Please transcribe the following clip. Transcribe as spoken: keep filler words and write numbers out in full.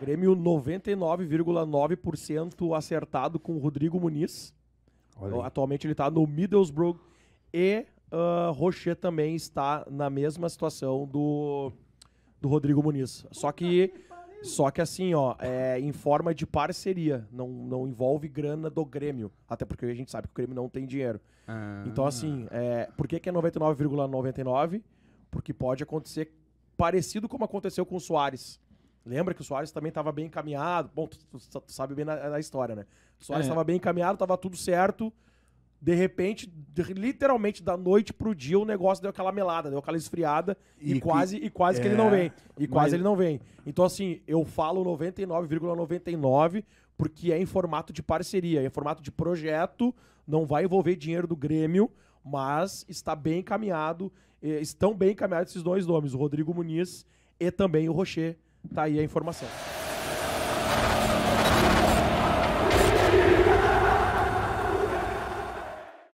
Grêmio noventa e nove vírgula nove por cento acertado com o Rodrigo Muniz. Olha. Atualmente ele está no Middlesbrough e uh, Rocher também está na mesma situação do, do Rodrigo Muniz. Só que, só que assim, ó, é em forma de parceria, não, não envolve grana do Grêmio, até porque a gente sabe que o Grêmio não tem dinheiro. Ah. Então assim, é, por que, que é noventa e nove vírgula noventa e nove? Porque pode acontecer parecido como aconteceu com o Soares. Lembra que o Soares também estava bem encaminhado? Bom, tu, tu, tu sabe bem na, na história, né? O Soares estava É. bem encaminhado, estava tudo certo. De repente, de, literalmente, da noite pro dia, o negócio deu aquela melada, deu aquela esfriada e, E quase, que- e quase que é, ele não vem. E quase mas- ele não vem. Então, assim, eu falo noventa e nove vírgula noventa e nove porque é em formato de parceria, é em formato de projeto, não vai envolver dinheiro do Grêmio, mas está bem encaminhado, eh, estão bem encaminhados esses dois nomes, o Rodrigo Muniz e também o Rocher. Tá aí a informação.